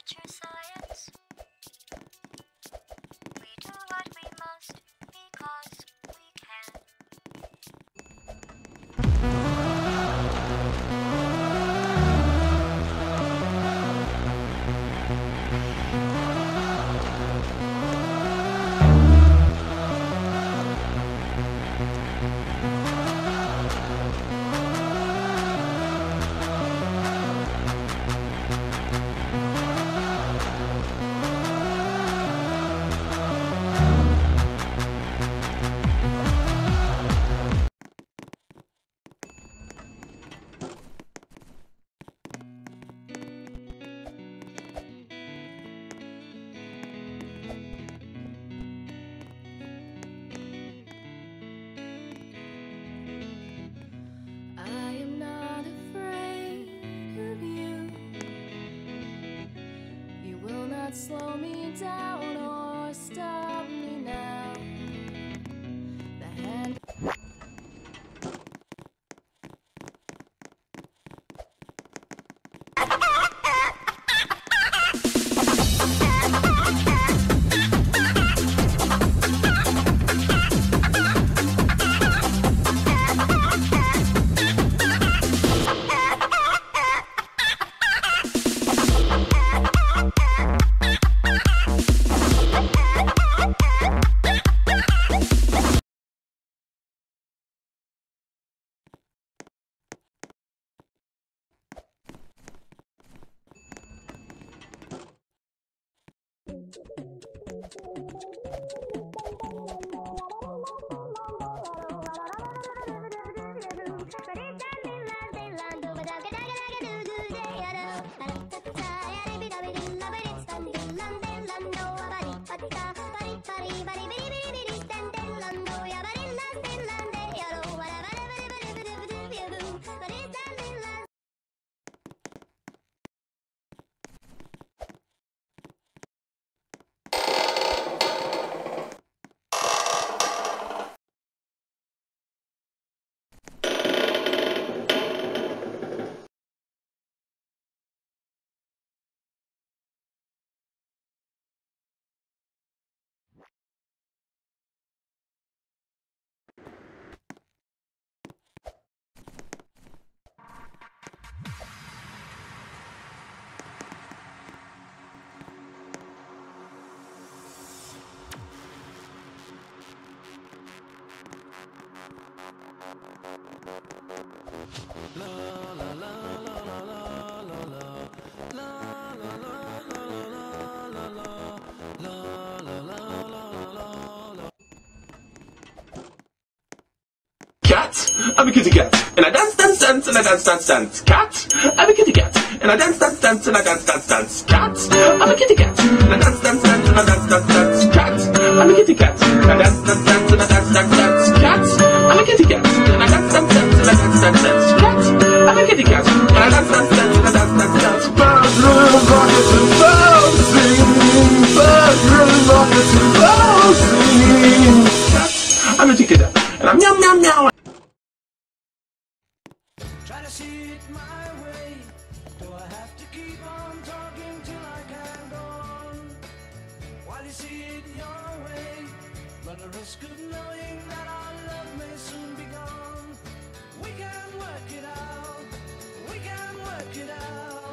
true science. We do what we must because we can. Slow me down or stop me now. The hand Cat, I'm a kitty cat, and I dance, dance, dance, and I dance, dance, dance. Cat, I'm a kitty cat, and I dance, dance, dance, and I dance, dance, dance. Cat, I'm a kitty cat, and I dance, dance, dance, and I dance, dance, dance. Cat, I'm a kitty cat, and I dance, dance, dance, and I dance, dance, dance. Cat, I'm a kitty cat, and I dance, dance, dance, and I dance, dance, dance. Cat, I'm a kitty cat, and I dance, dance, dance, and I dance, dance, dance. Bedroom rockets and bouncing, bedroom rockets and bouncing. Cat, I'm a kitty cat, and I'm meow, meow, meow. Try to see it my way. Do I have to keep on talking till I can go on? While you see it your way, run the risk of knowing that our love may soon be gone. We can work it out. We can work it out.